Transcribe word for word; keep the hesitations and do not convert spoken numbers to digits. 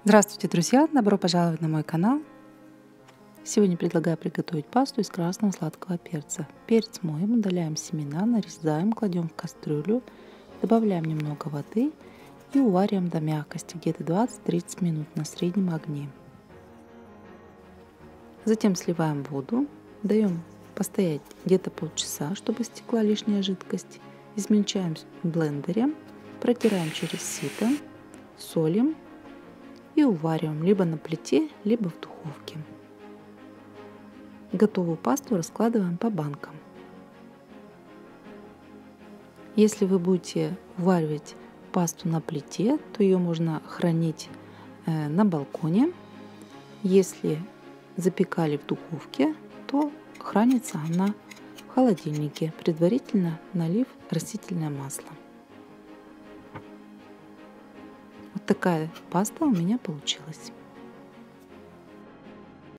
Здравствуйте, друзья! Добро пожаловать на мой канал. Сегодня предлагаю приготовить пасту из красного сладкого перца. Перец моем, удаляем семена, нарезаем, кладем в кастрюлю, добавляем немного воды и увариваем до мягкости, где-то двадцать-тридцать минут на среднем огне. Затем сливаем воду, даем постоять где-то полчаса, чтобы стекла лишняя жидкость. Измельчаем в блендере, протираем через сито, солим и увариваем либо на плите, либо в духовке. Готовую пасту раскладываем по банкам. Если вы будете уваривать пасту на плите, то ее можно хранить на балконе. Если запекали в духовке, то хранится она в холодильнике, предварительно налив растительное масло. Вот такая паста у меня получилась.